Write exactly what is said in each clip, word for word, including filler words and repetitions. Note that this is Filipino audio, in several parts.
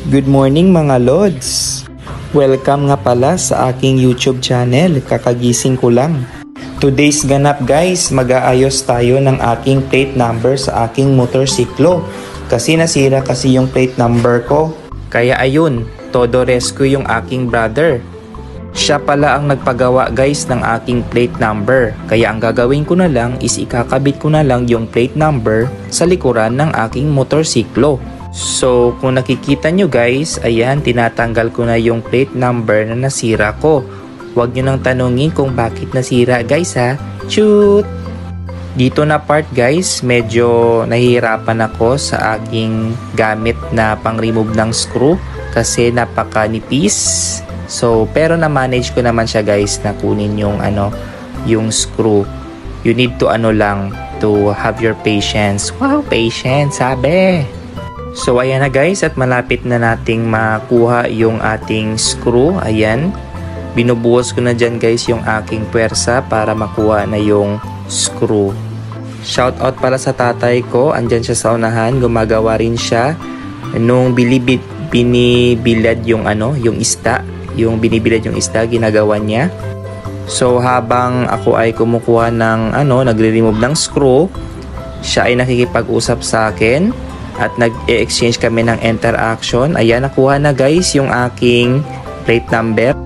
Good morning mga Lods! Welcome nga pala sa aking YouTube channel, kakagising ko lang. Today's ganap guys, mag-aayos tayo ng aking plate number sa aking motorsiklo. Kasi nasira kasi yung plate number ko. Kaya ayun, todo rescue yung aking brother. Siya pala ang nagpagawa guys ng aking plate number. Kaya ang gagawin ko na lang is ikakabit ko na lang yung plate number sa likuran ng aking motorsiklo. So kung nakikita nyo guys, ayan, tinatanggal ko na yung plate number na nasira ko. Huwag nyo nang tanungin kung bakit nasira guys ha. Shoot! Dito na part guys, medyo nahihirapan ako sa aking gamit na pang-remove ng screw kasi napakanipis. So pero na-manage ko naman siya guys na kunin yung ano, yung screw. You need to ano lang, to have your patience. Wow, patience, sabi! So ayan na guys, at malapit na nating makuha yung ating screw. Ayan, binubuhos ko na dyan guys yung aking puwersa para makuha na yung screw. Shout out pala sa tatay ko, andyan siya sa unahan, gumagawa rin siya nung bilibid, binibilad yung ano, yung ista, yung binibilad yung ista, ginagawa niya. So habang ako ay kumukuha ng ano, nagre-remove ng screw, siya ay nakikipag-usap sa akin. At nag-exchange kami ng interaction. Ayan, nakuha na guys yung aking plate number.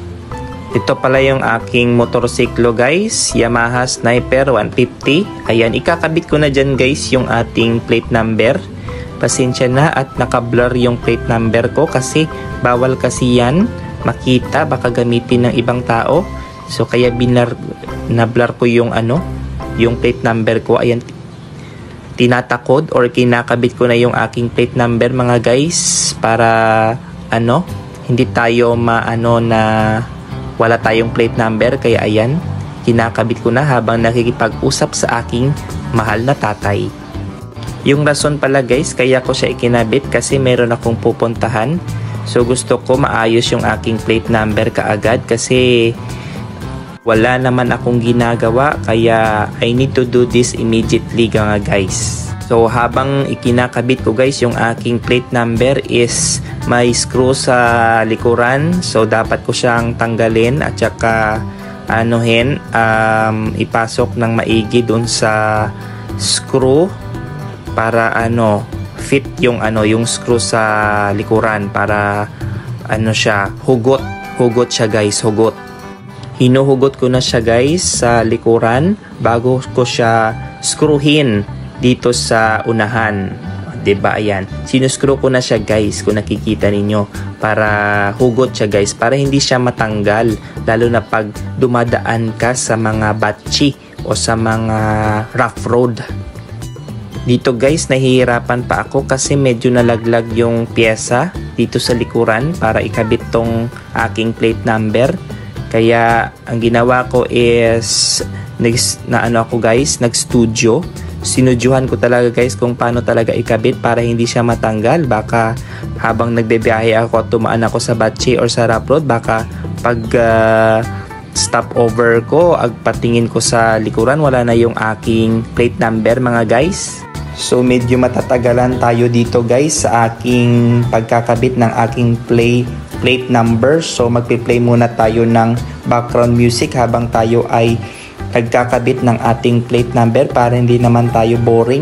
Ito pala yung aking motorsiklo guys, Yamaha Sniper one fifty. Ayan, ikakabit ko na dyan guys yung ating plate number. Pasensya na at naka-blur yung plate number ko kasi bawal kasi yan makita, baka gamitin ng ibang tao. So kaya binar na-blur ko yung ano, yung plate number ko. Ayan, tinatakod or kinakabit ko na yung aking plate number mga guys para ano, hindi tayo maano na wala tayong plate number. Kaya ayan, kinakabit ko na habang nakikipag-usap sa aking mahal na tatay. Yung rason pala guys kaya ko siya ikinabit kasi meron akong pupuntahan. So gusto ko maayos yung aking plate number kaagad kasi wala naman akong ginagawa, kaya I need to do this immediately nga guys. So habang ikinakabit ko guys yung aking plate number is may screw sa likuran. So dapat ko siyang tanggalin at saka anuhin, um, ipasok ng maigi dun sa screw para ano, fit yung ano, yung screw sa likuran para ano siya, hugot. Hugot siya guys, hugot. Hinuhugot ko na siya guys sa likuran bago ko siya screwin dito sa unahan. Diba, ayan. Sinuscrew ko na siya guys kung nakikita ninyo para hugot siya guys, para hindi siya matanggal. Lalo na pag dumadaan ka sa mga batchi o sa mga rough road. Dito guys, nahihirapan pa ako kasi medyo nalaglag yung pyesa dito sa likuran para ikabit tong aking plate number. Kaya ang ginawa ko is nag, na ano ako guys, nag-studio. Sinudyohan ko talaga guys kung paano talaga ikabit para hindi siya matanggal. Baka habang nagbebiyahe ako at tumaan ako sa batche or sa rough road, baka pag uh, stop over ko, agpatingin ko sa likuran, wala na yung aking plate number mga guys. So medyo matatagalan tayo dito guys sa aking pagkakabit ng aking play plate number. So magpi-play muna tayo ng background music habang tayo ay nagkakabit ng ating plate number para hindi naman tayo boring.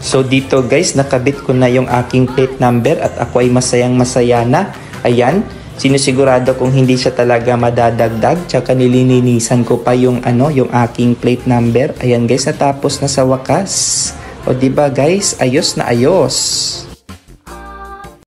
So dito guys, nakabit ko na yung aking plate number at ako ay masayang masaya na. Ayan, sinusigurado kung hindi siya talaga madadagdag. Tsaka nililinisan ko pa yung ano, yung aking plate number. Ayan guys, natapos na sa wakas. O diba guys, ayos na ayos.